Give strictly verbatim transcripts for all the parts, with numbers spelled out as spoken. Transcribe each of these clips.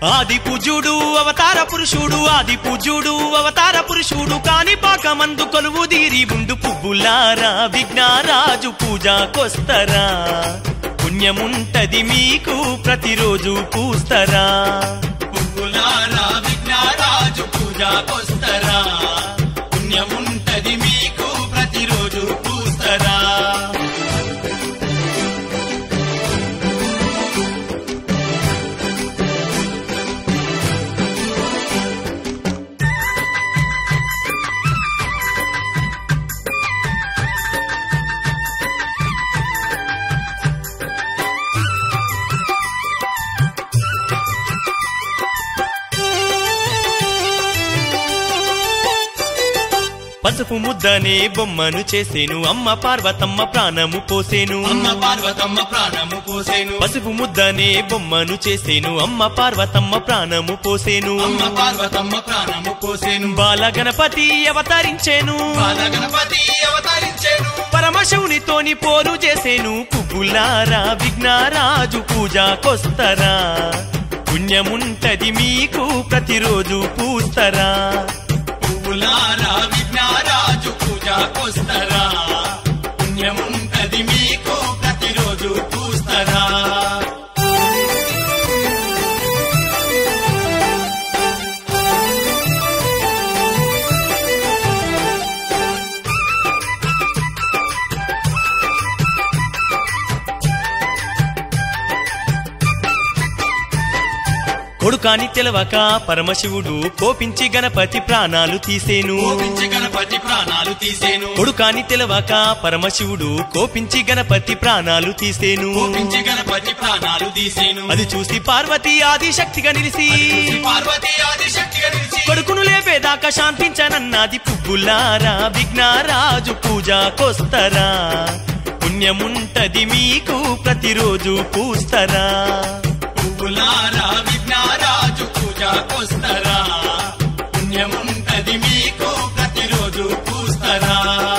ఆది పూజ్యుడు అవతార పురుషుడు ఆది పూజ్యుడు అవతార పురుషుడు కాని పాకమందు కొలువు దీరి ఉండు పువ్వులారా విఘ్నరాజు పూజకొస్తరా పుణ్యముంటది మీకు ప్రతిరోజు పూస్తరా పువ్వులారా విఘ్నరాజు పూజకొస్తరా పుణ్యముంటది మీకు ప్రతిరోజు పూస్తరా పసుపు ముద్దనే బొమ్మను చేసేను అమ్మ పార్వతమ్మ ప్రాణము పోసేను అమ్మ పార్వతమ్మ ప్రాణము పోసేను పసుపు ముద్దనే బొమ్మను చేసేను అమ్మ పార్వతమ్మ ప్రాణము పోసేను అమ్మ పార్వతమ్మ ప్రాణము పోసేను బాల గణపతి అవతరించేను బాల గణపతి అవతరించేను పరమశివునితోని పోరు చేసేను పువ్వులారా విఘ్నరాజు పూజకొస్తరా పుణ్యముంటది మీకు ప్రతిరోజు పూస్తరా పువ్వులారా విఘ్నరాజు పూజకొస్తరా పుణ్యముంటది మీకు ప్రతిరోజు పూస్తరా కొడుకాని తెలవక పరమశివుడు కోపించి గణపతి ప్రాణాలు తీసేను కోపించి గణపతి ప్రాణాలు తీసేను కొడుకాని తెలవక పరమశివుడు కోపించి గణపతి ప్రాణాలు తీసేను కోపించి గణపతి ప్రాణాలు తీసేను అది చూసి పార్వతి ఆదిశక్తిగా నిలిసి పార్వతి ఆదిశక్తిగా నిలిచి కొడుకును లేపేదాకా శాంతించనన్నది పువ్వులారా విఘ్నరాజు పూజకొస్తరా పుణ్యముంటది మీకు ప్రతిరోజు పూస్తరా పువ్వులారా విఘ్నరాజు పూజకొస్తరా పుణ్యముంటది మీకు ప్రతిరోజు పూస్తరా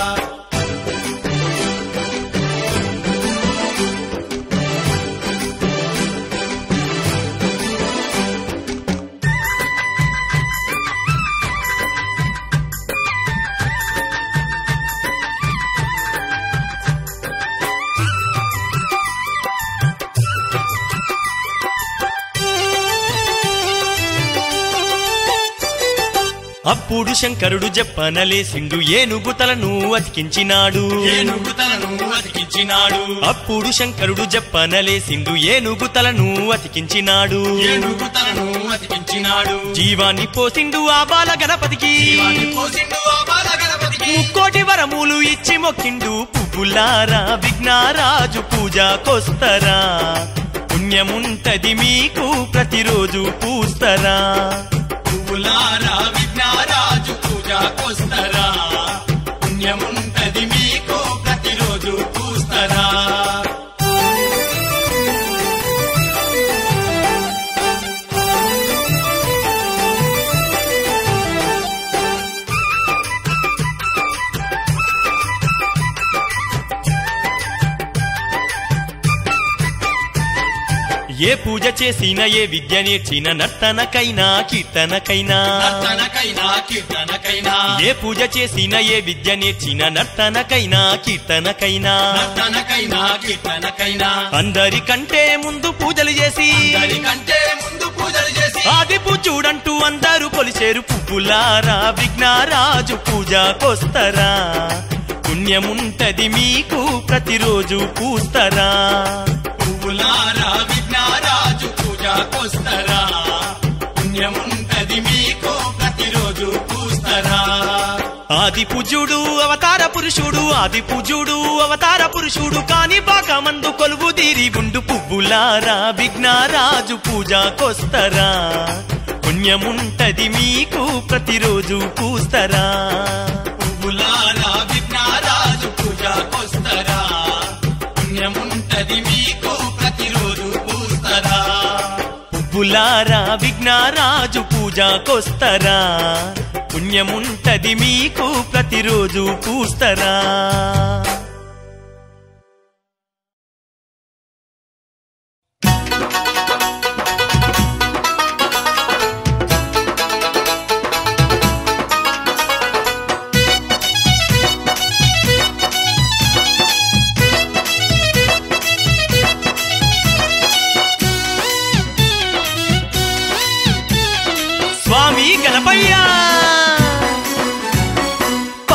అప్పుడు శంకరుడు జప్పనలేసిండు ఏనుగు తలను అతికించినాడు ఏనుగు తలను అతికించినాడు అప్పుడు శంకరుడు జప్పనలేసిండు ఏనుగు తలను అతికించినాడు ఏనుగు తలను అతికించినాడు జీవాన్ని పోసిండు ఆ బాల గణపతికి జీవాన్ని పోసిండు ఆ బాల గణపతికి ముక్కోటి వరములు ఇచ్చి మొక్కిండు పువ్వులారా విఘ్నరాజు పూజకొస్తరా పుణ్యముంటది మీకు ప్రతిరోజు పూస్తరా పువ్వులారా విఘ్నరాజు పూజకొస్తరా పుణ్యముంటది మీకు ప్రతిరోజు పూస్తరా ఏ పూజ చేసినా ఏ విద్య నేర్చిన నర్తనకైనా కీర్తనకైనా నర్తనకైనా కీర్తనకైనా ఏ పూజ చేసినా ఏ విద్య నేర్చిన నర్తనకైనా కీర్తనకైనా నర్తనకైనా కీర్తనకైనా అందరికంటే ముందు పూజలు చేసి అందరికంటే ముందు పూజలు చేసి ఆది పూజుడంటూ అందరూ కొలిచేరు పువ్వులారా విఘ్నరాజు పూజకొస్తరా పుణ్యముంటది మీకు ప్రతిరోజు పూస్తరా పువ్వులారా విఘ్నరాజు పూజకొస్తరా పుణ్యముంటది మీకు ప్రతిరోజు పూస్తరా ఆది పూజ్యుడు అవతార పురుషుడు ఆది పూజ్యుడు అవతార పురుషుడు కాని పాకమందు కొలువు దీరి ఉండు పువ్వులారా విఘ్నరాజు పూజకొస్తరా పుణ్యముంటది మీకు ప్రతిరోజు పూస్తరా పువ్వులారా విఘ్నరాజు పూజకొస్తరా పుణ్యముంటది మీకు ప్రతిరోజు పూస్తరా పువ్వులారా విఘ్నరాజు పూజకొస్తరా పుణ్యముంటది మీకు ప్రతిరోజు పూస్తరా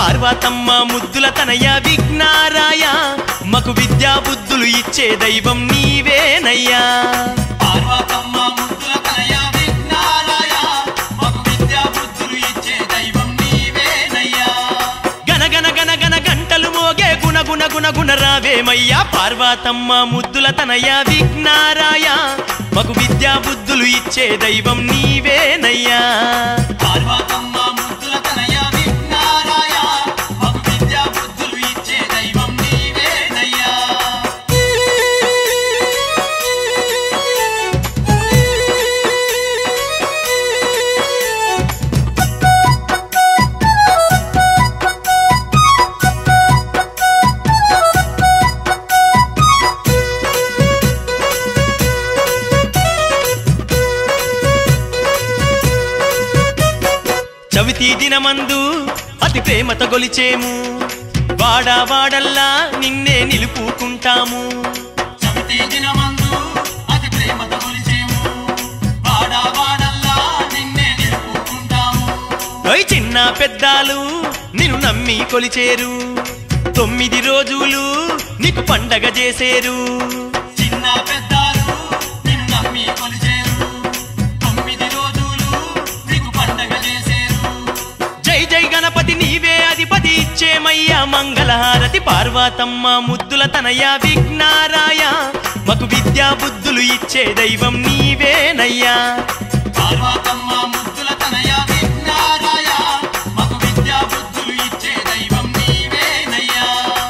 పార్వతమ్మ ముద్దుల తనయ విఘ్నారాయ మకు విద్యా బుద్ధులు ఇచ్చే దైవం నీవేనయ్యా పార్వతమ్మ ముద్దుల తనయ విఘ్నారాయ మకు విద్యా బుద్ధులు ఇచ్చే దైవం నీవేనయ్యా గన గన గన గన గంటలు మోగే గుణ గుణ గుణ గుణ రావేమయ్యా పార్వతమ్మ ముద్దుల తనయ విఘ్నారాయ మకు విద్యా బుద్ధులు ఇచ్చే దైవం నీవేనయ్యా పార్వతమ్మ ముద్దుల తనయ విఘ్నారాయ మకు విద్యా బుద్ధులు ఇచ్చే దైవం నీవేనయ్యా చవితి దినమందు అతి ప్రేమతో గొలిచేము వాడా వాడల్లా నిన్నే నిలుపుకుంటాము చవితి దినమందు అతి ప్రేమతో కొలిచేము వాడా వాడల్లా నిన్నే నిలుపుకుంటాము ఓయ్ చిన్న పెద్దాలు నిన్ను నమ్మి కొలిచేరు తొమ్మిది రోజులు నీకు పండగ చేసేరు చిన్న పెద్దాలు నిన్ను నమ్మి కొలిచేరు తొమ్మిది రోజులు నీకు పండగ చేసేరు జై జై గణపతి నీవే అధిపతి ఇచ్చేమయ్యా మంగళహారతి పార్వతమ్మ ముద్దుల తనయ విఘ్నారాయ మకు విద్యా బుద్ధులు ఇచ్చే దైవం నీవేనయ్యా పార్వతమ్మ ముద్దుల తనయ విఘ్నారాయ మకు విద్యా బుద్ధులు ఇచ్చే దైవం నీవేనయ్యా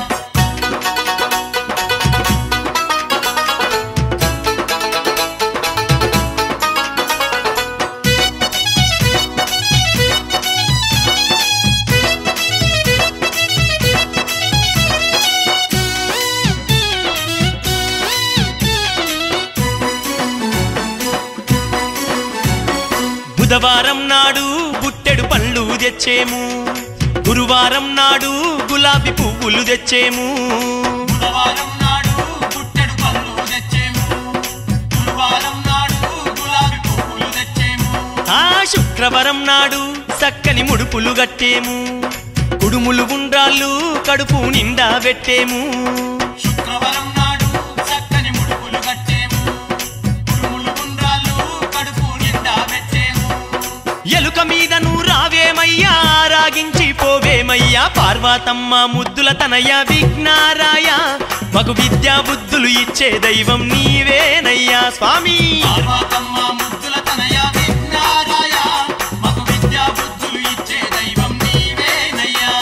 బుధవారం నాడు బుట్టెడు పళ్ళు తెచ్చేము గురువారం నాడు గులాబీ పువ్వులు తెచ్చేము బుధవారం నాడు పుట్టెడు పళ్ళు తెచ్చేము గురువారం నాడు గులాబీ పువ్వులు తెచ్చేము ఆ శుక్రవారం నాడు చక్కని ముడుపులు గట్టేము కుడుములు ఉండ్రాళ్ళు కడుపు నిండా పెట్టేము శుక్రవారం నాడు చక్కని ముడుపులు కట్టేము కుడుములు గుండ్రాళ్ళు కడుపు నిండా పెట్టేము ఎలుక మీద నువ్వు రావేమయ్యా రాగించి పోవేమయ్యా పార్వతమ్మ ముద్దుల తనయ విఘ్నారాయ మగు విద్యా బుద్ధులు ఇచ్చే దైవం నీవేనయ్యా స్వామి పార్వతమ్మ ముద్దుల తనయ విఘ్నారాయ మగు విద్యా బుద్ధులు ఇచ్చే దైవం నీవేనయ్యా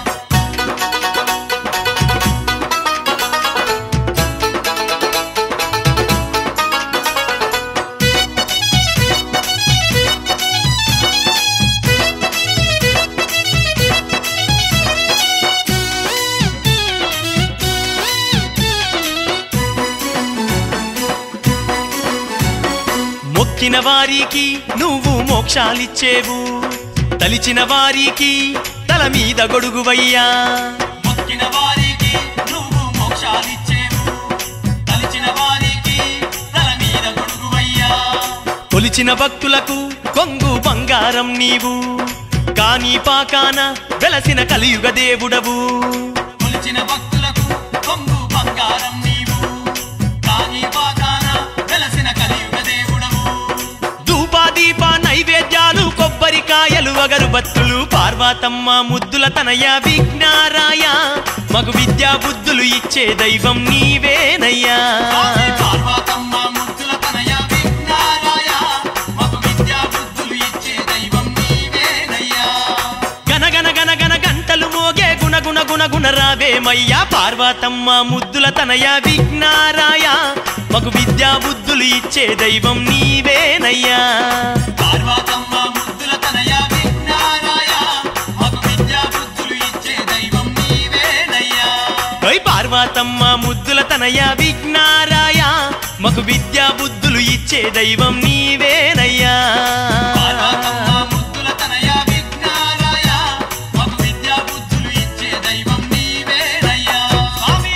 మొక్కిన వారికి నువ్వు మోక్షాలిచ్చేవు తలిచిన వారికి తల మీద గొడుగువయ్యా మొక్కిన వారికి నువ్వు మోక్షాలిచ్చేవు తలిచిన వారికి తల మీద గొడుగువయ్యా కొలిచిన భక్తులకు కొంగు బంగారం నీవు కాని పాకాన వెలసిన కలియుగ దేవుడవు కొలిచిన భక్తులకు కొంగు బంగారం నీవు కాని పాకాన వెలసిన కలియుగ దేవుడవు ధూపాదీప నైవేద్యాలు కొబ్బరికాయలు అగరుబత్తులు పార్వతమ్మ ముద్దుల తనయ విఘ్నారాయ మగు విద్యా బుద్ధులు ఇచ్చే దైవం నీవేనయ్యా పార్వతమ్మ ముద్దుల తనయ విఘ్నారాయ మగు విద్యా బుద్ధులు ఇచ్చే దైవం నీవేనయ్యా గన గన గన గన గంటలు మోగే గుణ గుణ గుణ గుణ రావేమయ్యా పార్వతమ్మ ముద్దుల తనయ విఘ్నారాయ మగు విద్యా బుద్ధులు ఇచ్చే దైవం నీవేనయ్యా పార్వతమ్మ ముద్దుల తనయ విఘ్నారాయ మగు విద్యా బుద్ధులు ఇచ్చే దైవం నీవేనయ్యా ఓయ్ పార్వతమ్మ ముద్దుల తనయ విఘ్నారాయ మగు విద్యా బుద్ధులు ఇచ్చే దైవం నీవేనయ్యా పార్వతమ్మ ముద్దుల తనయ విఘ్నారాయ మగు విద్యా బుద్ధులు ఇచ్చే దైవం నీవేనయ్యా స్వామి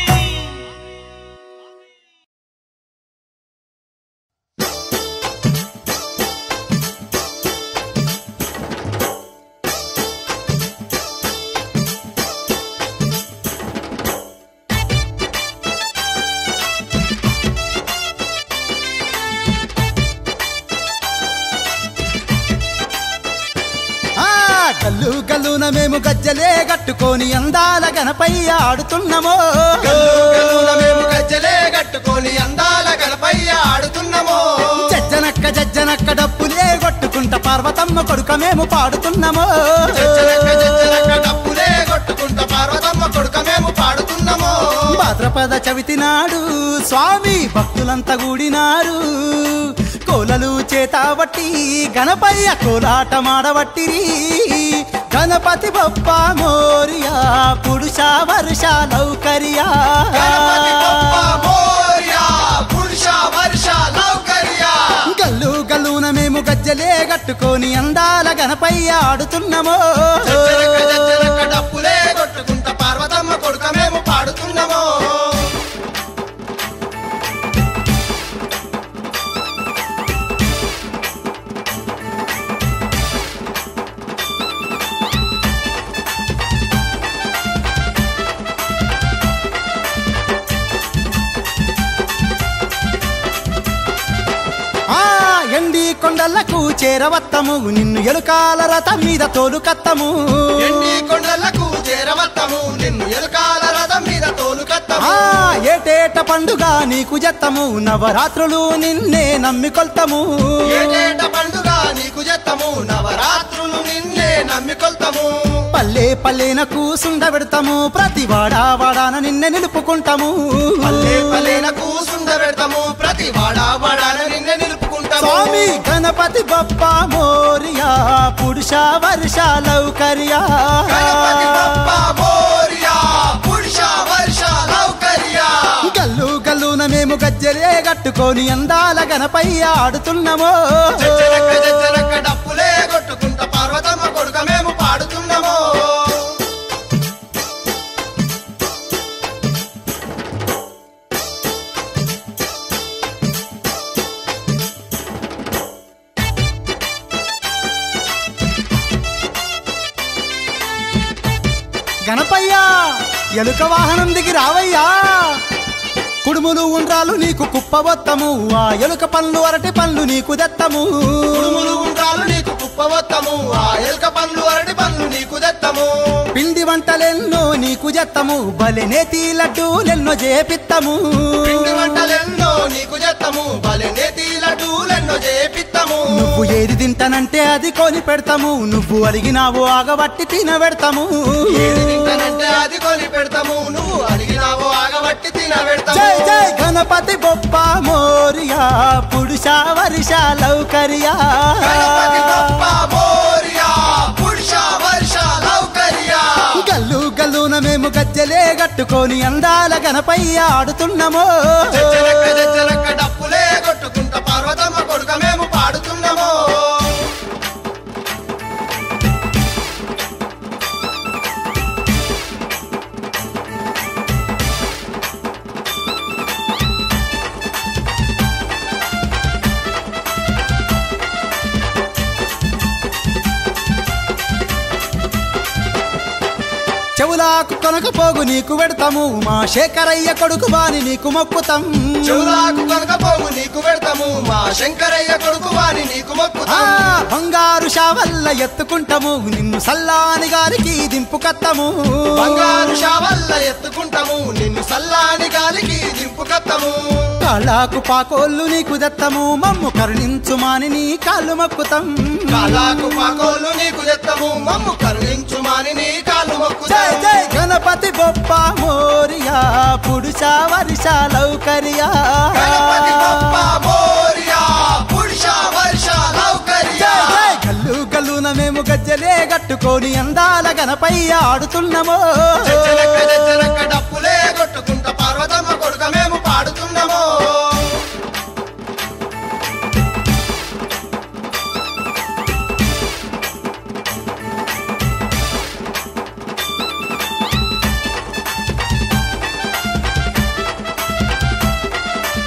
గల్లున మేము గజ్జలే గట్టుకొని అందాల గణపయ్య ఆడుతున్నామో గల్లున మేము గజ్జలే గట్టుకొని అందాల గణపయ్య ఆడుతున్నామో జజ్జనక్క జజ్జనక్క డప్పులే కొట్టుకుంటా పార్వతమ్మ కొడుక మేము పాడుతున్నామో జజ్జనక్క జజ్జనక్క డప్పులే కొట్టుకుంటా పార్వతమ్మ కొడుక మేము పాడుతున్నామో భాద్రపద చవితి నాడు స్వామి భక్తులంతా కూడినారు కోలలు చేతాబట్టి గణపయ్య కోలాటమాడబట్టిరి గణపతి బొప్ప మోరియా పురుష వర్ష లౌకర్యా గణపతి బొప్ప మోరియా పురుష వర్ష లౌకర్యా గల్లు గల్లున మేము గజ్జలే గట్టుకొని అందాల గణపయ్య ఆడుతున్నామో జజ్జనక్క జజ్జనక్క డప్పులే కొట్టుకుంటా పార్వతమ్మ కొడుక మేము పాడుతున్నామో ఎండి కొండలకు చేరవత్తము నిన్ను ఎలుకాల రథం మీద తోలుకత్తము ఎండి కొండలకు చేరవత్తము నిన్ను ఎలుకాల రథం మీద తోలుకత్తము ఏటేట పండుగ నీకు జత్తము నవరాత్రులు నిన్నే నమ్మికొల్తము ఏటేట పండుగ నీకు జత్తము నవరాత్రులు నిన్నే నమ్మికొల్తము పల్లె పల్లెన కూసుండ పెడతాము ప్రతి వాడా వాడాన నిన్నే నిలుపుకుంటాము పల్లె పల్లెన కూసుండ పెడతాము ప్రతి వాడా వాడాన నిన్నే నిలుపుకుంటాము స్వామి గణపతి బొప్ప మోరియా పురుష వర్ష లౌకర్యా గణపతి బొప్ప మోరియా పురుష వర్ష లౌకర్యా గల్లు గల్లున మేము గజ్జలే గట్టుకొని అందాల గణపయ్య ఆడుతున్నామో జజ్జనక్క జజ్జనక్క డప్పులే కొట్టుకుంటా పార్వతమ్మ కొడుక మేము పాడుతున్నామో గణపయ్యా ఎలుక వాహనం దిగి రావయ్యా కుడుములు ఉండ్రాలు నీకు కుప్పబొత్తము ఆ ఎలుక పళ్ళు అరటి పళ్ళు నీకు దత్తము కుడుములు ఉండ్రాలు నీకు కుప్పవత్తము ఆ ఎలుక పండ్లు అరటి పండ్లు నీకు దత్తము పిండి వంటలెన్నో నీకు జత్తము బలె నేతి లడ్డూలెన్నో చేపిత్తము పిండి వంటలెన్నో నీకు జత్తము బలె నేతి లడ్డూలెన్నో చేపిత్తము నువ్వు ఏది తింటానంటే అది కొని పెడతాము నువ్వు అడిగినావు ఆగబట్టి తినబెడతాము ఏది తింటానంటే అది కొని పెడతాము నువ్వు అడిగినావో ఆగబట్టి తినబెడతాము జై జై గణపతి బొప్ప మోరియా పురుష వర్ష లౌకర్యా గణపతి బొప్ప మోరియా పురుష వర్ష లౌకర్యా గల్లు గల్లున మేము గజ్జలే గట్టుకొని అందాల గణపయ్య ఆడుతున్నామో జజ్జనక్క జజ్జనక్క డప్పులే కొట్టుకుంటా పార్వతమ్మ కొడుక మేము పాడుతున్నామో చెవులాకు కొనకపోగు నీకు పెడతాము మా శేఖరయ్య కొడుకు వాని నీకు మొక్కుతాం చెవులాకు కనకపోవు నీకు పెడతాము మా శంకరయ్య కొడుకు వాని నీకు ఆ, మొక్కుతాము బంగారు షావల్ల ఎత్తుకుంటాము నిన్ను సల్లాని గారికి దింపుకత్తము బంగారు షావల్ల ఎత్తుకుంటాము నిన్ను సల్లాని గాలికి దింపుకత్తము కాళ్ళాకు పాకోళ్ళు నీకు దత్తము మమ్ము కరుణించుమాని నీ కాళ్ళు మొక్కుతాం కాలాకు పాకోలు నీకు దత్తము మమ్ము కరుణించుమాని నీ కాళ్ళు జై మొక్కుతాము జై గణపతి బొప్ప మోరియా పురుష వర్ష లౌకర్యా గణపతి బొప్ప మోరియా పురుష వర్ష లౌకర్యా జై జై గల్లు గల్లున మేము గజ్జలే గట్టుకొని అందాల గణపయ్య ఆడుతున్నామో జజ్జనక్క జజ్జనక్క డప్పులే కొట్టుకుంటా పార్వతమ్మ కొడుక మేము పాడుతున్నామో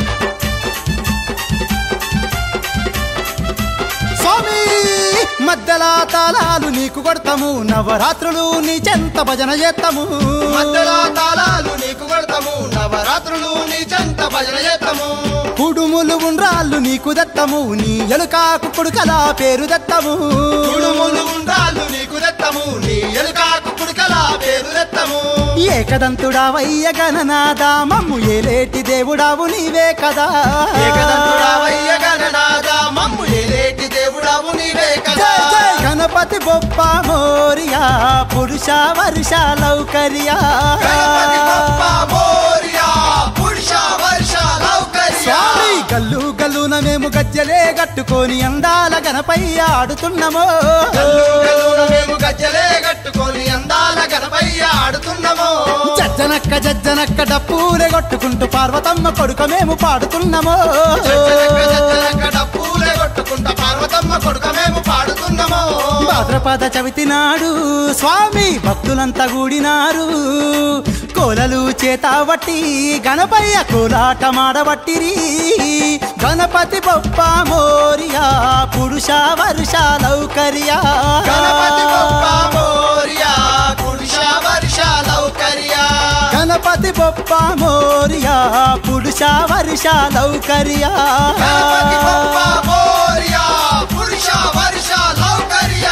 స్వామి మధ్య మధ్యల తాళాలు నీకు కొడతాము నవరాత్రులు నీ చెంత భజన చేస్తాము మధ్యల తాళాలు నీకు కొడతాము నవరాత్రులు నీ చెంత భజన చేస్తాము కుడుములు ఉండ్రాళ్ళు నీకు దత్తము నీ ఎలుకాకు కుడుకలా పేరు దత్తము కుడుములు ఉండ్రాళ్ళు నీకు దత్తము నీ ఎలుకాకు కుడుకలా పేరు దత్తము ఏకదంతుడావయ్య గణనాదా మమ్ము ఏలేటి దేవుడావు నీవే కదా ఏకదంతుడావయ్య గణనాదా మమ్ము ఏలేటి దేవుడావు నీవే కదా గణపతి బొప్ప మోరియా పురుష వర్ష లౌకర్యా గణపతి బొప్ప మోరియా పురుష వర్ష లౌకర్యా స్వామి గల్లు గల్లున మేము గజ్జలే గట్టుకొని అందాల గణపయ్య ఆడుతున్నామో గల్లు గల్లున మేము గజ్జలే గట్టుకొని అందాల గణపయ్య ఆడుతున్నామో జజ్జనక్క జజ్జనక్క డప్పులే కొట్టుకుంటూ పార్వతమ్మ కొడుక మేము పాడుతున్నామో జజ్జనక్క జజ్జనక్క డప్పులే కొట్టుకుంటూ పార్వతమ్మ కొడుక మేము పాడుతున్నామో భాద్రపద చవితి నాడు స్వామి భక్తులంతా కూడినారు కోలలు చేతావట్టి గణపయ్య కోలాటమాడబట్టిరి గణపతి బొప్ప మోరియా పురుష వర్ష లౌకర్యా గణపతి బొప్ప మోరియా పురుష వర్ష లౌకర్యా గణపతి బొప్ప మోరియా పురుష వర్ష లౌకర్యా గణపతి బొప్ప మోరియా పురుష వర్ష లౌకర్యా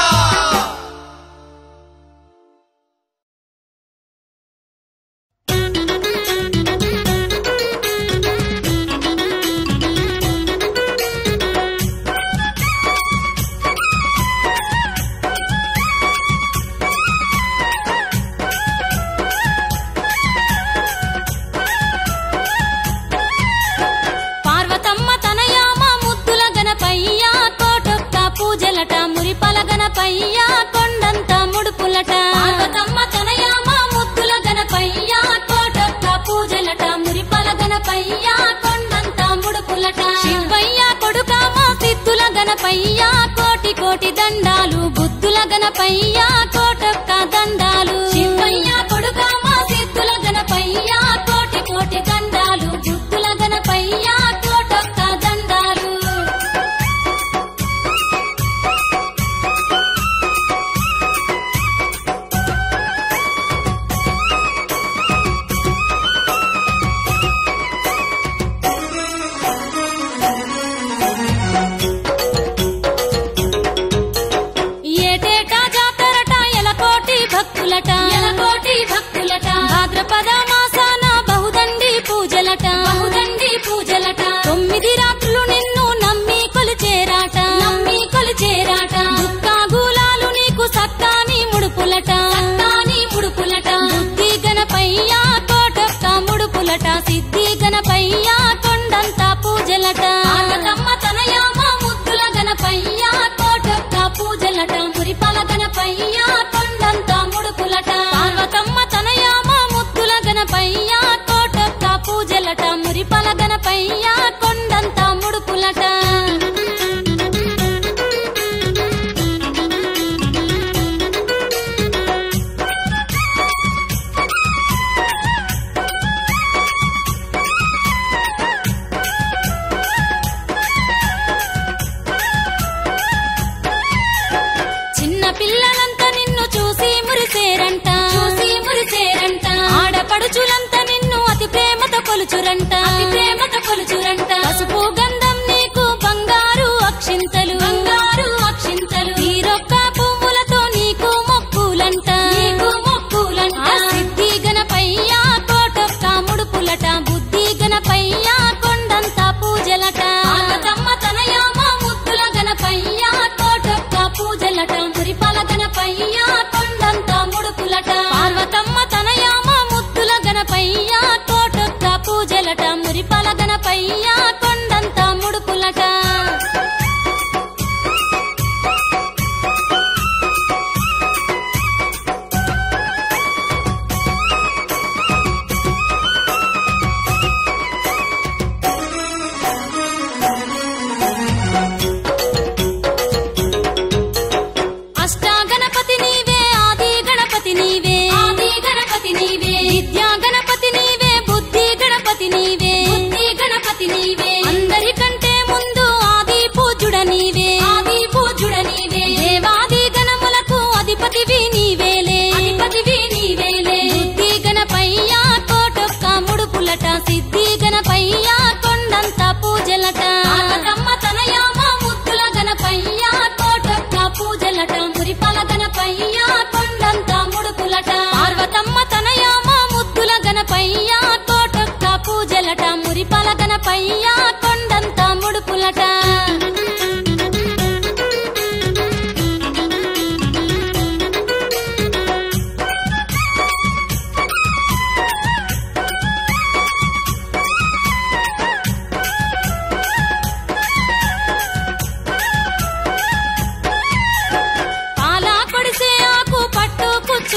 గణపయ్య కొండంత ముడుపులట పార్వతమ్మ తనయామ ముద్దుల గణపయ్య కోటొక్క పూజలట మురిపల గణపయ్య కొండంత ముడుపులట శివయ్య కొడుకామ సిద్ధుల గణపయ్య కోటి కోటి దండాలు బుద్ధుల గణపయ్య కోటొక్క దండాలు శివయ్య కొడుకామ సిద్ధుల గణపయ్య కోటి కోటి దండాలు బుద్ధుల గణపయ్య కోటొక్క దండాలు ఎలకోటి భక్తులట భాద్రపద మాసాన బహుదండి పూజలట బహుదండి పూజలట తొమ్మిది రాత్రులు నిన్ను నమ్మి కొలిచేరాట నమ్మి కొలిచేరాట దుఃఖాగూలాలు నీకు సత్తాని ముడుపులట సత్తాని ముడుపులట బుద్ధి గణపయ్య కోటొక్క ముడుపులట సిద్ధి గణపయ్య కొండంత పూజలట పార్వతమ్మ తనయామ ముద్దుల గణపయ్య కోటొక్క పూజలట మురిపల గణపయ్య కొండంత ముడుపులట పార్వతమ్మ తనయామ ముద్దుల గణపయ్య కోటొక్క పూజలట మురిపల గణపయ్య కొండంత ముడుపులట చిన్న పిల్లలంతా నిన్ను చూసి మురిసేరంట చూసి మురిసేరంట ఆడపడుచులంతా నిన్ను అతి ప్రేమతో కొలుచురంట అతి ప్రేమతో కొలుచురంట పసుపు గంధం నీకు బంగారు అక్షింతలు బంగారు అక్షింతలు తీరొక్క పువ్వులతో నీకు మొక్కులంట నీకు మొక్కులంట సిద్ధి గణపయ్య కోటొక్క ముడుపులట బుద్ధి గణపయ్య కొండంత పూజలట పార్వతమ్మ తనయామ ముద్దుల గణపయ్య కోటొక్క పూజలట మురిపల గణపయ్య కొండంత ముడుపులట పార్వతమ్మ తనయామ ముద్దుల గణపయ్య కోటొక్క పూజలట మురిపల గణపయ్య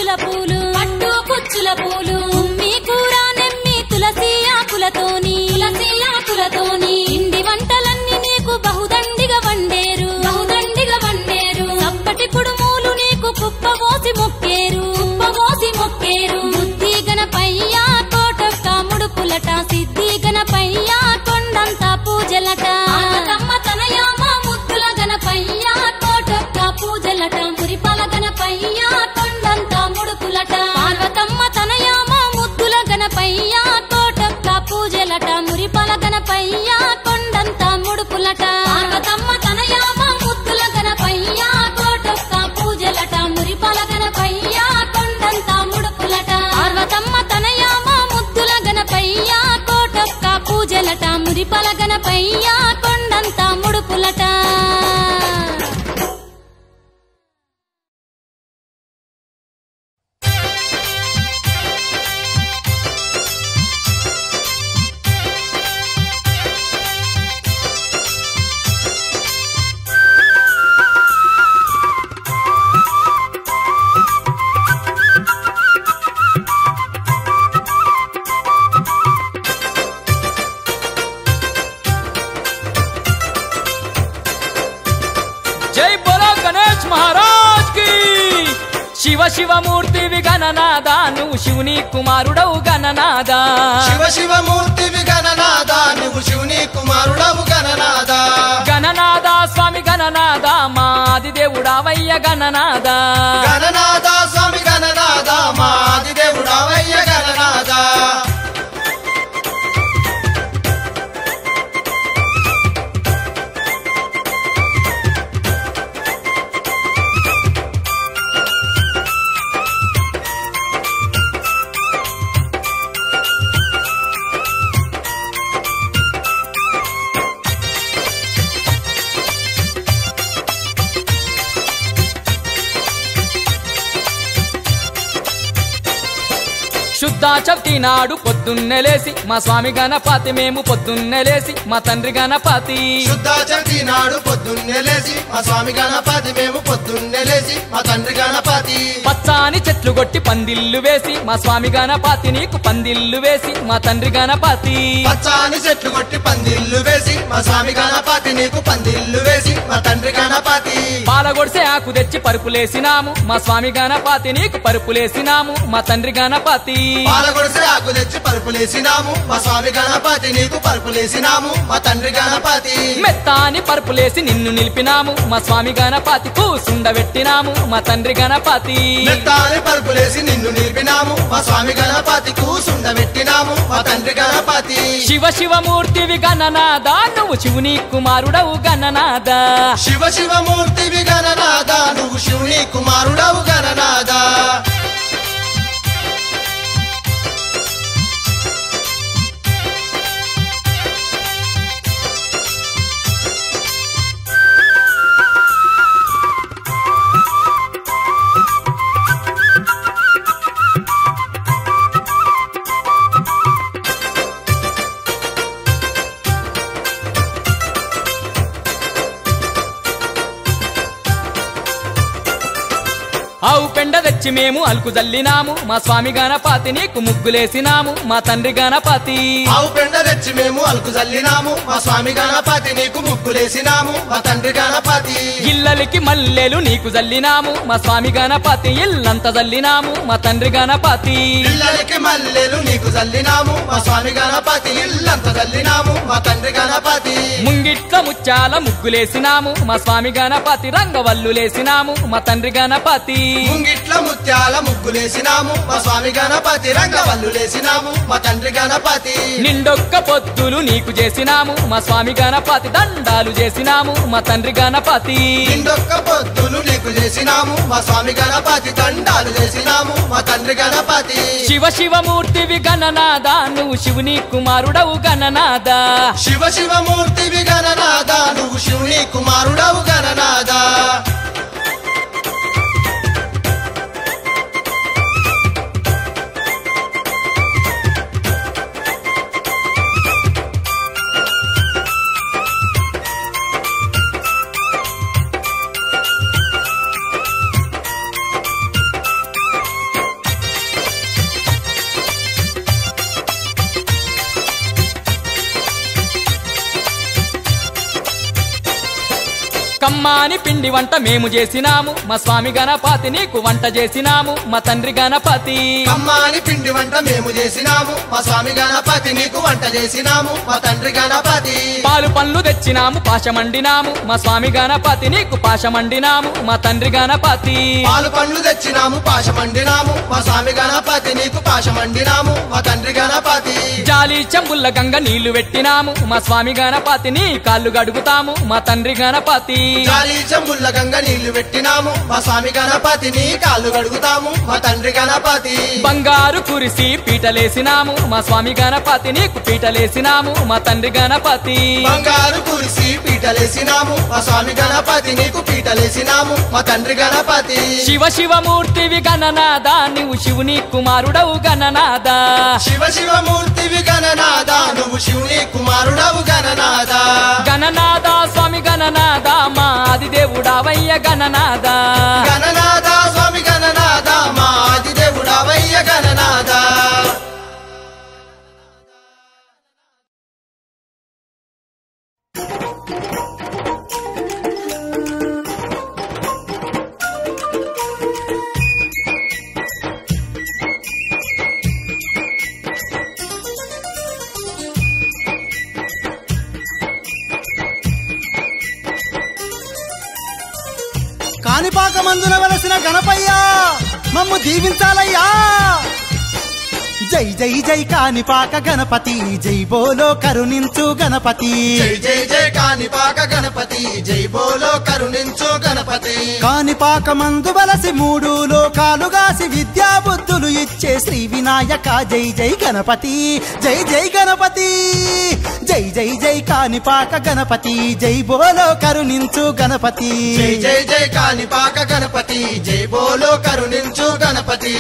కుచ్చుల పూలు పట్టు కుచ్చుల పూలు ఉమ్మి కూర నెమ్మి తులసి ఆకులతోని తులసి ఆకులతోని ఇండి వంటలన్నీ నీకు బహుదండిగా వండేరు బహుదండిగా వండేరు చప్పటి కుడుమూలు నీకు కుప్పబోసి మొక్కేరు కుప్పబోసి మొక్కేరు బుద్ధి గణపయ్య కోటొక్క ముడుపులట సిద్ధి గణపయ్య కొండంత పూజలట పార్వతమ్మ తనయ మా ముద్దుల గణపయ్య కోటొక్క పూజలట మురిపాల గణపయ్య కొండంత ముడుపులట పార్వతమ్మ తనయ మా ముద్దుల గణపయ్య కోటొక్క పూజలట మురిపాల గణపయ్య కొండంత ముడుపులట పార్వతమ్మ తనయ మా ముద్దుల గణపయ్య కోటొక్క పూజలట మురిపాల గణపయ్య కొండంత ముడుపులట పార్వతమ్మ తనయ మా ముద్దుల గణపయ్య కోటొక్క పూజలట మురిపాల గణపయ్య కొండంత ముడుపులట జై బోలో గణేష్ మహారాజ్ కి శివ శివ మూర్తి గణనాద నువ్వు శివుని కుమారుడవు గణనాద శివ శివ మూర్తి గణనాద నువ్వు శివుని కుమారుడవు గణనాద గణనాద స్వామి గణనాద మా ఆదిదేవుడావయ్య గణనాద గణనాద స్వామి గణనాద మా ఆదిదేవుడావయ్య గణనాద శుద్ధ చవితి నాడు పొద్దున్నే లేసి మా స్వామి గణపతి మేము పొద్దున్నే లేసి మా తండ్రి గణపతి శుద్ధ చవితి నాడు పొద్దున్నే లేసి మా స్వామి గణపతి మేము పొద్దున్నే లేసి మా తండ్రి గణపతి పచ్చాని చెట్లు కొట్టి పందిళ్ళు వేసి మా స్వామి గణపతి నీకు పందిళ్ళు వేసి మా తండ్రి గణపతి పచ్చాని చెట్లు కొట్టి పందిళ్ళు వేసి మా స్వామి గణపతి నీకు పందిళ్ళు వేసి మా తండ్రి గణపతి పాలగొడిసే ఆకు తెచ్చి పరుపులేసినాము మా స్వామి గణపతి నీకు పరుపులేసినాము మా తండ్రి గణపతి పాలగొడిసే ఆకు తెచ్చి పరుపులేసినాము మా స్వామి గణపతి నీకు పరుపులేసినాము మా తండ్రి గణపతి మెత్తాని పరుపులేసి నిన్ను నిలిపినాము మా స్వామి గణపతి కూసుండబెట్టినాము మా తండ్రి గణపతి మెత్తాని పరుపులేసి నిన్ను నిలిపినాము మా స్వామి గణపతి కూసుండబెట్టినాము మా తండ్రి గణపతి శివ శివ మూర్తివి గణనాద నువ్వు శివుని కుమారుడవు గణనాద శివ శివ మూర్తివి గణనాద నువ్వు శివుని కుమారుడవు గణనాద ఆవు పెండ తెచ్చి మేము అలుకు జల్లినాము మా స్వామి గణపతి నీకు ముగ్గులేసినాము మా తండ్రి గణపతి ఆవు పెండ తెచ్చి మేము అలుకు జల్లినాము మా స్వామి గణపతి నీకు ముగ్గులేసినాము మా తండ్రి గణపతి ఇల్లలికి మల్లెలు నీకు జల్లినాము మా స్వామి గణపతి ఇల్లంత జల్లినాము మా తండ్రి గణపతి ఇల్లరికి మల్లెలు నీకు జల్లినాము మా స్వామి గణపతి ఇల్లంత జల్లినాము మా తండ్రి గణపతి ముంగిట్ల ముత్యాల ముగ్గులేసినాము మా స్వామి గణపతి రంగవల్లులేసినాము మా తండ్రి గణపతి ముంగిట్ల ముత్యాల ముగ్గులేసినాము మా స్వామి గణపతి రంగవల్లులేసినాము మా తండ్రి గణపతి నిండొక్క పొత్తులు నీకు చేసినాము మా స్వామి గణపతి దండాలు చేసినాము మా తండ్రి గణపతి నిండొక్క పొత్తులు నీకు చేసినాము మా స్వామి గణపతి దండాలు చేసినాము మా తండ్రి గణపతి శివ శివ మూర్తివి గణనాద నువ్వు శివుని కుమారుడవు గణనాద శివ శివ మూర్తివి గణనాద నువ్వు శివుని కుమారుడవు గణనాద కమ్మాని పిండి వంట మేము చేసినాము మా స్వామి గణపతి నీకు వంట చేసినాము మా తండ్రి గణపతి కమ్మాని పిండి వంట మేము చేసినాము మా స్వామి గణపతి నీకు వంట చేసినాము మా తండ్రి గణపతి పాలు పండ్లు తెచ్చినాము పాశమండినాము మా స్వామి గణపతి నీకు పాశమండినాము మా తండ్రి గణపతి పాలు పండ్లు తెచ్చినాము పాశమండినాము మా స్వామి గణపతి నీకు పాశమండినాము మా తండ్రి గణపతి జాలి చెంబుల్ల గంగ నీళ్లు పెట్టినాము మా స్వామి గణపతిని కాళ్ళు గడుగుతాము మా తండ్రి గణపతి జాలి చెంబుల్ల గంగ నీళ్లు పెట్టినాము మా స్వామి గణపతిని కాళ్ళు గడుగుతాము మా తండ్రి గణపతి బంగారు కురిసి పీటలేసినాము మా స్వామి గణపతి నీకు పీటలేసినాము మా తండ్రి గణపతి బంగారు కురిసి పీటలేసినాము మా స్వామి గణపతి నీకు పీటలేసినాము మా తండ్రి గణపతి శివ శివమూర్తివి గణనాదా నువ్వు శివుని కుమారుడవు గణనాదా శివ శివమూర్తివి గణనాదా నువ్వు శివుని కుమారుడవు గణనాదా గణనాదా స్వామి గణనాదా మా ఆదిదేవుడావయ్య గణనాదా గణనాదా స్వామి గణనాదా మా ఆదిదేవుడావయ్య గణనాదా కాణిపాక మందున వెలసిన గణపయ్యా మమ్ము దీవించాలయ్యా జై జై జై కాణిపాక గణపతి జై బోలో కరుణించు గణపతి జై జై జై కాణిపాక గణపతి జై బోలో కరుణించు గణపతి కాణిపాక మందు వెలసి మూడు లోకాలుగాసి విద్యా బుద్ధులు ఇచ్చే శ్రీ వినాయక జై జై గణపతి జై జై గణపతి జై జై జై కాణిపాక గణపతి జై బోలో కరుణించు గణపతి జై జై జై కాణిపాక గణపతి జై బోలో కరుణించు గణపతి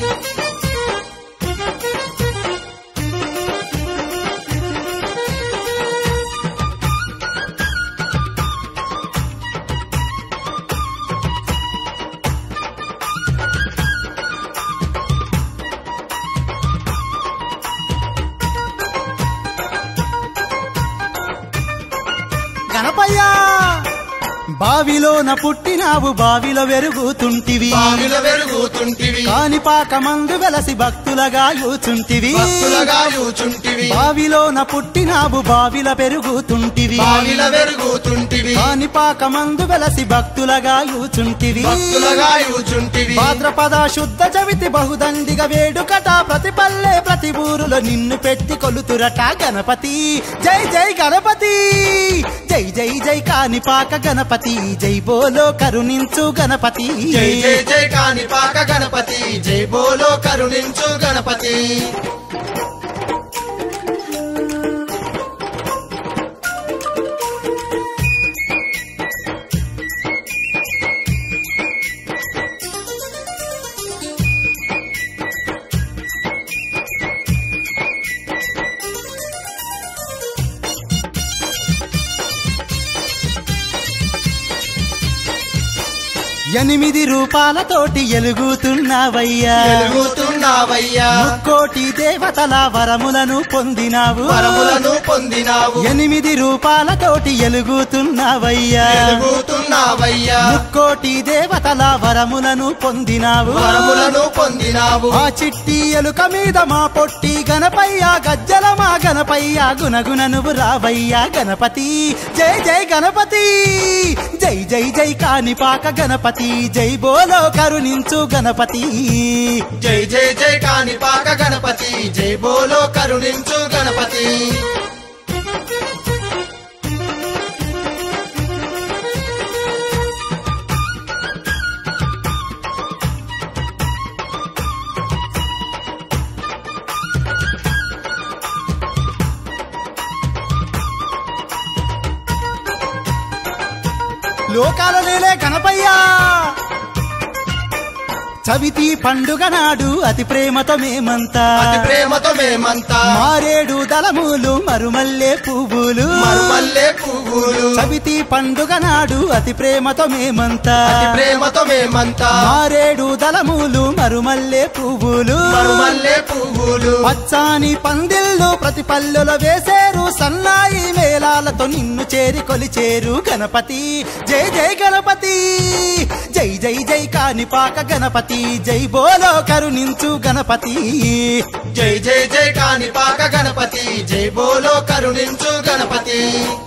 గణపయ్యా బావిలోన పుట్టినావు బావిలో వెరుగుతుంటివి బావిలో వెరుగుతుంటివి కాణిపాక మందు వెలసి భక్తులగా యూచుంటివి భక్తులగా యూచుంటివి బావిలోన పుట్టినావు బావిల పెరుగుతుంటివి బావిలో వెరుగుతుంటివి కాణిపాక మందు వెలసి భక్తులగా యూచుంటివి భక్తులగా యూచుంటివి భాద్రపద శుద్ధ చవితి బహుదండిగా వేడుకట ప్రతి పల్లె ప్రతి ఊరులో నిన్ను పెట్టి కొలుతురట గణపతి జై జై గణపతి జై జై జై కాణిపాక గణపతి జై బోలో కరుణించు గణపతి జై జై జై కాణిపాక గణపతి జై బోలో కరుణించు గణపతి ఎనిమిది రూపాలతోటి ఎలుగుతున్నావయ్యా ఎలుగుతున్నావయ్యా ముక్కోటి దేవతల వరములను పొందినావు వరములను పొందినావు ఎనిమిది రూపాలతోటి ఎలుగుతున్నావయ్యా ఎలుగుతున్నావయ్యా ముక్కోటి దేవతల వరములను పొందినావు వరములను పొందినావు ఆ చిట్టి ఎలుక మీద మా పొట్టి గణపయ్య గజ్జల మా గణపయ్య గుణగుణ నువ్వు రావయ్యా గణపతి జై జై గణపతి జై జై జై కాణిపాక గణపతి జై బోలో కరుణించు గణపతి జై జై జై కాణిపాక గణపతి జై బోలో కరుణించు గణపతి లోకాల నేలే గణపయ్యా చవితి పండుగ నాడు అతి ప్రేమతో మేమంతా అతి ప్రేమతో మేమంతా మారేడు దళములు మరుమల్లె పువ్వులు మరుమల్లె పువ్వులు చవితి పండుగ నాడు అతి ప్రేమతో మేమంతా అతి ప్రేమతో మేమంతా మారేడు దళములు మరుమల్లె పువ్వులు మరుమల్లె పువ్వులు పచ్చాని పందిళ్ళు ప్రతి పల్లెలో వేసేరు సన్నాయి మేళాలతో నిన్ను చేరి కొలిచేరు గణపతి జై జై గణపతి జై జై జై కాణిపాక గణపతి జై బోలో కరుణించు గణపతి జై జై జై కాణిపాక గణపతి జై బోలో కరుణించు గణపతి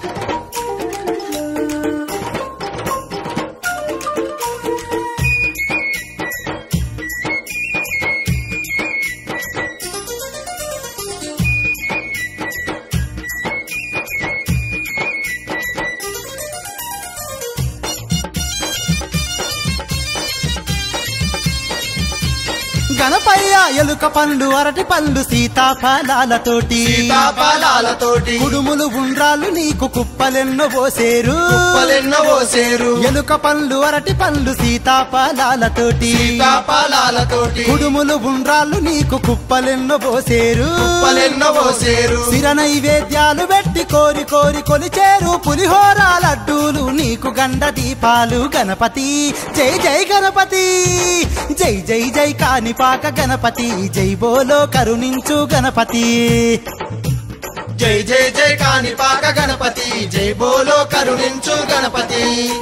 గణపయ్య ఎలుక పండ్లు అరటి పండ్లు సీతాఫలాలతోటి సీతాఫలాలతోటి కుడుములు ఉండ్రాలు నీకు కుప్పలెన్నో పోసేరు కుప్పలెన్నో పోసేరు ఎలుక పండ్లు అరటి పండ్లు సీతాఫలాలతోటి సీతాఫలాలతోటి కుడుములు ఉండ్రాలు నీకు కుప్పలెన్నో పోసేరు కుప్పలెన్నో పోసేరు సిర నైవేద్యాలు పెట్టి కోరి కోరి కొలిచేరు పులిహోర లడ్డూలు నీకు గండ దీపాలు గణపతి జై జై గణపతి జై జై జై కాణిపాక గణపతి జై బోలో కరుణించు గణపతి జై జై జై కాణిపాక గణపతి జై బోలో కరుణించు గణపతి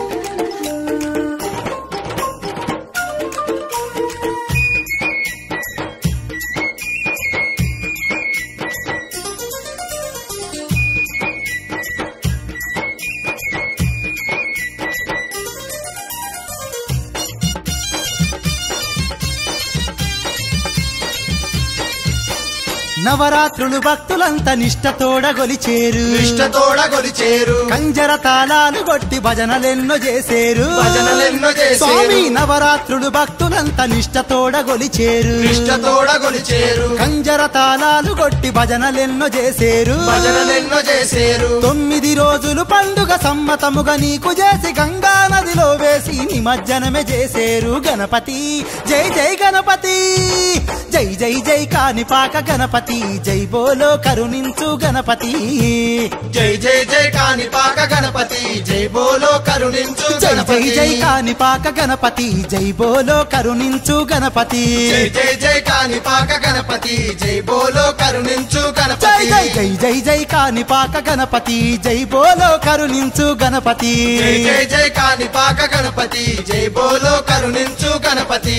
నవరాత్రులు భక్తులంతా నిష్టతోడ గొలిచేరు నిష్టతోడ గొలిచేరు కంజర తాళాలు కొట్టి భజనలెన్నో చేసేరు భజనలెన్నో చేసేరు స్వామి నవరాత్రులు భక్తులంతా నిష్టతోడ గొలిచేరు నిష్టతోడ గొలిచేరు కంజర తాళాలు కొట్టి భజనలెన్నో చేసేరు భజనలెన్నో చేసేరు తొమ్మిది రోజులు పండుగ సమ్మతముగా నీకు చేసి గంగా నదిలో వేసి నిమజ్జనమే చేసేరు గణపతి జై జై గణపతి జై జై జై కాణిపాక గణపతి జై బోలో కరుణించు గణపతి జై జై జై కాణిపాక గణపతి జై బోలో కరుణించు జై జై గణపతి జై కాణిపాక గణపతి జై బోలో కరుణించు గణపతి జై జై జై కాణిపాక గణపతి జై బోలో కరుణించు జై గణపతి జై జై జై జై కాణిపాక గణపతి జై బోలో కరుణించు గణపతి జై జై జై కాణిపాక గణపతి జై బోలో కరుణించు గణపతి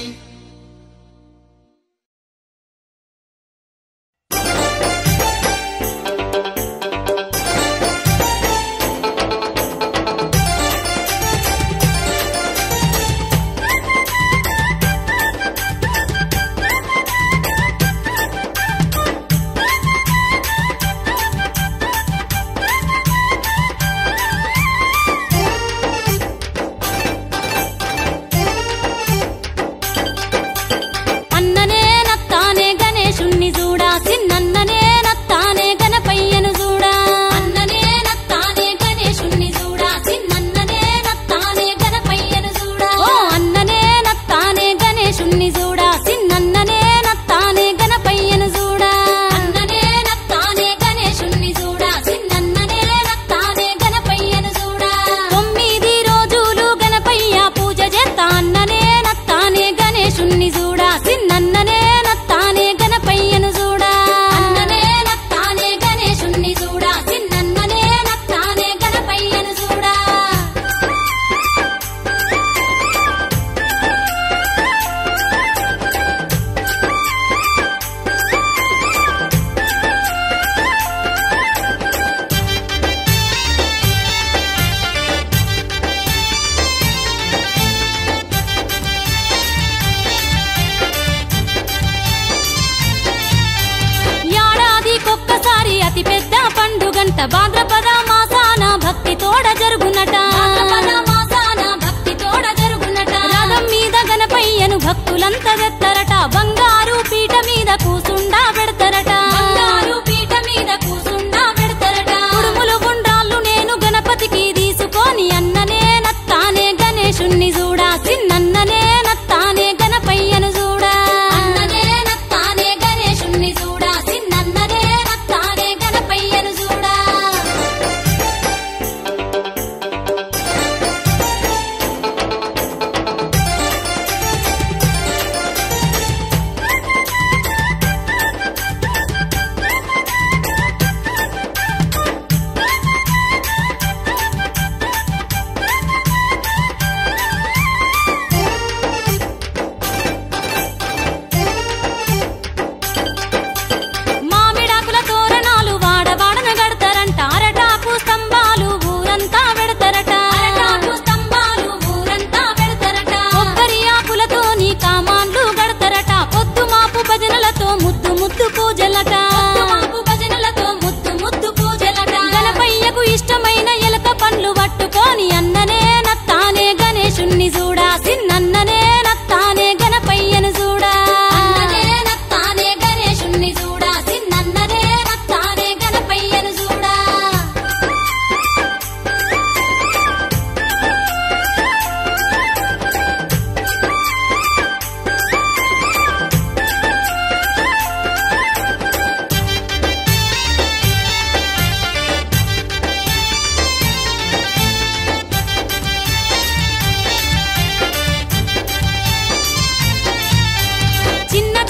భాద్రపద మాసాన భక్తి తోడ జరుగునట భక్తి తోడ జరుగునట రథం మీద గణపయ్యను భక్తులంతా తెత్తరట బంగారు పీట మీద కూసుండా పెడతారట బంగారు పీట మీద కూసుండా పెడతారట కుడుములు గుండ్రాళ్ళు నేను గణపతికి తీసుకొని అన్ననే నత్తానే గణేశుణ్ణి చూడా చిన్నన్ననే నత్తానే గణపతి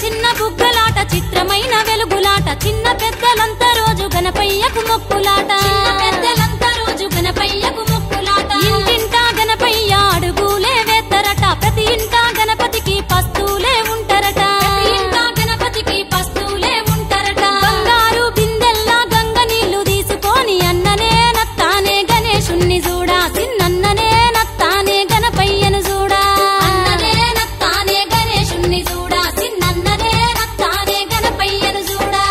చిన్న బుగ్గలాట చిత్రమైన వెలుగులాట చిన్న పెద్దలంతా రోజు గణపయ్యకు మొక్కులాట చిన్న పెద్దలంతా రోజు గణపయ్యకు మొక్కులాట ఇంటింటా గణపయ్య అడుగులే వేత్తరట ప్రతి ఇంటా గణపతికి పస్తులే ఉంటారట ప్రతి ఇంటా గణపతికి పస్తులే ఉంటారట బంగారు బిందెల్లా గంగ నీళ్లు తీసుకొని అన్ననే నత్తానే గణేశుణ్ణి చూడా చిన్నన్ననే నత్తానే గణపయ్యను చూడా అన్ననే నత్తానే గణేశుణ్ణి చూడా చిన్నన్ననే నత్తానే గణపయ్యను చూడా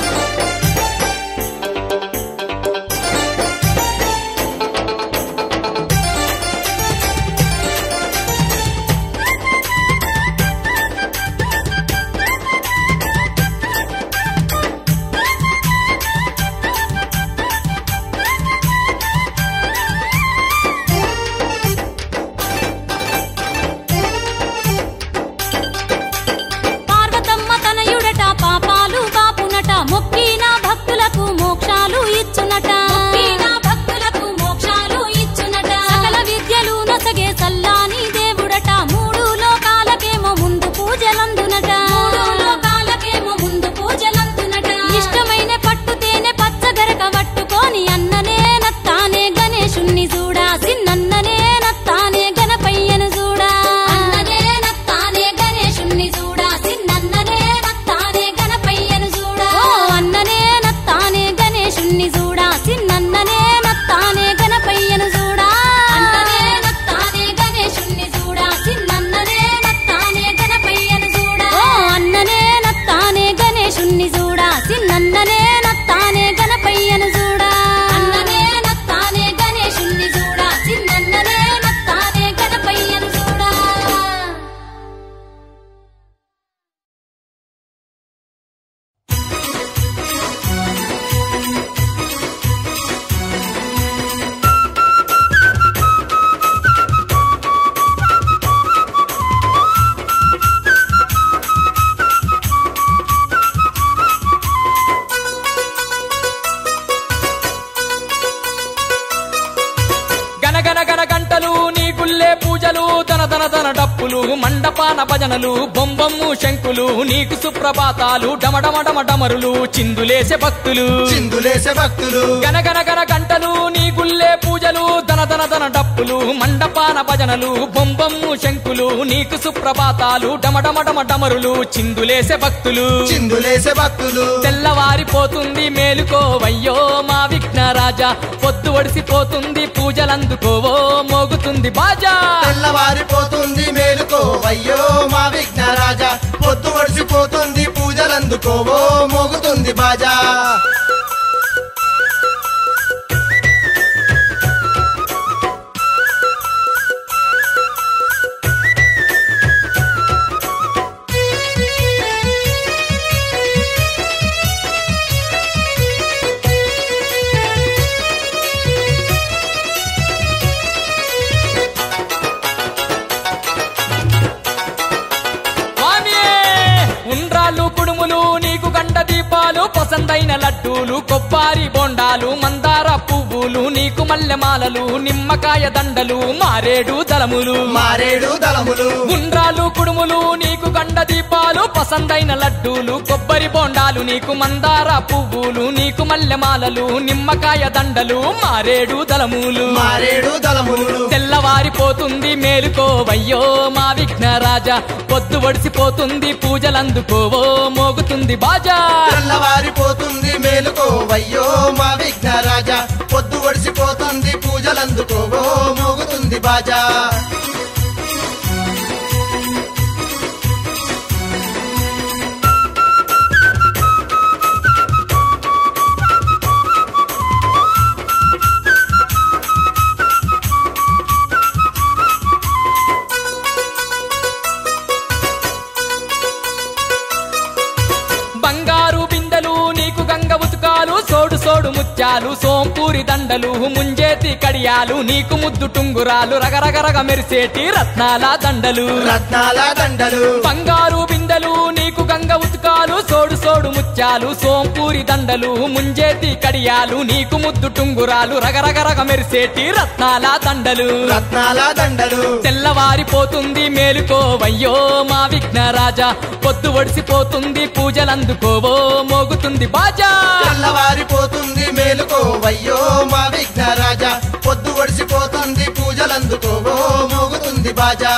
పార్వతమ్మ తనయుడట పాపాలు బాపునట మొక్కిన భక్తులకు మోక్షాలు ఇచ్చునట మొక్కిన భక్తులకు మోక్షాలు ఇచ్చునట సకల విద్యలు నొసగే సల్లాని దేవుడట మూడు లోకాలకేమో ముందు పూజలందునట మూడు లోకాలకేమో ముందు పూజలందునట ఇష్టమైన పట్టు తేనె పచ్చగరక పట్టుకొని అన్ననే నత్తానే గణేశుణ్ణి చూడా చిన్నన్ననే నత్తానే గణపయ్యను చూడా అన్ననే నత్తానే గణేశుణ్ణి చూడా చిన్నన్ననే నత్తానే గణపయ్యను చూడా ఓ అన్ననే నత్తానే గణేశుణ్ణి చూడా చిన్నన్ననే నత్తానే గణపయ్యను చూడా అన్ననే నత్తానే గణేశుణ్ణి చూడా చిన్నన్ననే నత్తానే గణపయ్యను చూడా ఓ అన్ననే నత్తానే గణేశుణ్ణి చూడా చిన్నన్ననే నత్తానే గణపయ్యను చూడా అన్ననే నత్తానే గణేశుణ్ణి చూడా చిన్నన్ననే నత్తానే గణపయ్యను చూడా గనగన గన గంటలు నీ గుల్లే పూజలు తన తన తన డప్పులు మండపాన భజనలు బొంబమ్ము శంకులు నీకు సుప్రభాతాలు డమడమడమ డమరులు చిందులేసే భక్తులు చిందులేసే భక్తులు గనగన గన గంటలు నీ గుల్లే పూజలు తన తన తన డప్పులు మండపాన భజనలు బొంబమ్ము శంకులు నీకు సుప్రభాతాలు డమడమడమ డమరులు చిందులేసే భక్తులు చిందులేసే భక్తులు తెల్లవారిపోతుంది మేలుకోవయ్యో మా విఘ్నరాజా పొద్దు ఒడిసిపోతుంది పూజలందుకోవో మోగుతుంది బాజా తెల్లవారిపోతుంది మేలుకో అయ్యో మా విఘ్నరాజా పొద్దు ఒడిసిపోతుంది పూజలందుకోవో మోగుతుంది బాజా ఉండ్రాళ్ళు కుడుములు నీకు గండ దీపాలు పసందైన లడ్డూలు కొబ్బరి బొండాలు మందార పువ్వులు నీకు మల్లెమాలలు నిమ్మకాయ దండలు మారేడు దళములు మారేడు దళములు ఉండ్రాళ్ళు కుడుములు నీకు గండ దీపాలు పసందైన లడ్డూలు కొబ్బరి బొండాలు నీకు మందార పువ్వులు నీకు మల్లెమాలలు నిమ్మకాయ దండలు మారేడు దళములు మారేడు దళములు తెల్లవారిపోతుంది మేలుకోవయ్యో మా విఘ్నరాజా పొద్దు ఒడిసిపోతుంది పూజలందుకోవో మోగుతుంది బాజా తెల్లవారిపోతుంది మేలుకో అయ్యో మా విఘ్నరాజా పొద్దు ఒడిసిపోతుంది పూజలందుకోవో మోగుతుంది బాజా బంగారు బిందెలు నీకు గంగ ఉతుకాలు సోడు సోడు ముత్యాలు సోంపూరి దండలు ముంజేతి కడియాలు నీకు ముద్దు టుంగురాలు రగరగరగ మెరిసేటి రత్నాల దండలు రత్నాల దండలు బంగారు బిందెలు నీకు గంగ ఉతుకాలు సోడు సోడు ముత్యాలు ముత్యాలు సోంపూరి దండలు ముంజేతి కడియాలు నీకు ముద్దు టుంగురాలు రగరగరగ మెరిసేటి రత్నాల దండలు రత్నాల దండలు తెల్లవారిపోతుంది మేలుకోవయ్యో మా విఘ్నరాజా పొద్దు ఒడిసిపోతుంది పూజలందుకోవో మోగుతుంది బాజా తెల్లవారిపోతుంది మేలుకోవయ్యో మా విఘ్నరాజా పొద్దు ఒడిసిపోతుంది పూజలందుకోవో మోగుతుంది బాజా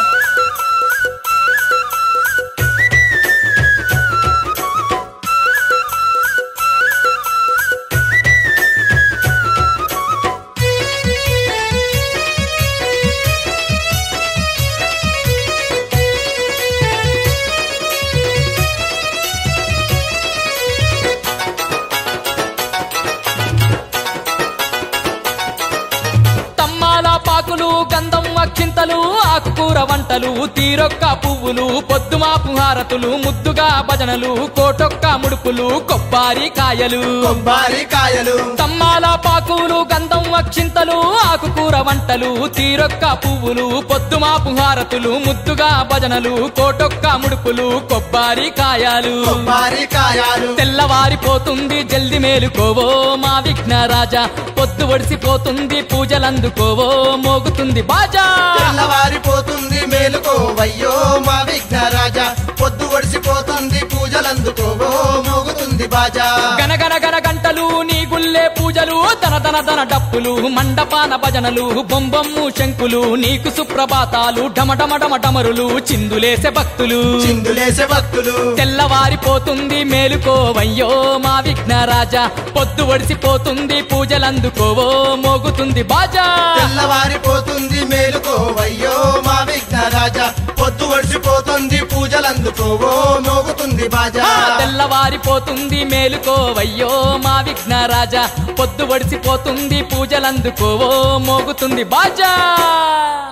పాకులు గంధం అక్షింతలు ఆకుకూర వంటలు తీరొక్క పువ్వులు పొద్దుమాపు హారతులు ముద్దుగా భజనలు కోటొక్క ముడుపులు కొబ్బరి కాయలు కొబ్బరి కాయలు తమ్మాల పాకులు గంధం అక్షింతలు ఆకుకూర వంటలు తీరొక్క పువ్వులు పొద్దుమాపు హారతులు ముద్దుగా భజనలు కోటొక్క ముడుపులు కొబ్బరి కాయలు కొబ్బరి కాయలు తెల్లవారిపోతుంది జల్ది మేలుకోవో మా విఘ్నరాజా పొద్దు ఒడిసిపోతుంది పూజలందుకోవో మోగుతుంది బాజా తెల్లవారిపోతుంది మేలుకోవయ్యో మా విఘ్నరాజా పొద్దు ఒడిసిపోతుంది పూజలందుకోవో మోగుతుంది బాజా గనగన గన గంటలు నీ గుల్లే పూజలు తన తన తన డప్పులు మండపాన భజనలు బొంబమ్ము శంకులు నీకు సుప్రభాతాలు ఢమఢమఢమ డమరులు చిందులేసే భక్తులు చిందులేసే భక్తులు తెల్లవారిపోతుంది మేలుకోవయ్యో మా విఘ్నరాజా పొద్దు ఒడిసిపోతుంది పూజలందుకోవో మోగుతుంది బాజా తెల్లవారిపోతుంది మేలుకోవయ్యో మా విఘ్నరాజా పొద్దు ఒడిసిపోతుంది పూజలందుకోవో మోగుతుంది బాజా తెల్లవారిపోతుంది మేలుకోవయ్యో మా విఘ్నరాజా పొద్దు ఒడిసిపోతుంది పూజలందుకోవో మోగుతుంది బాజా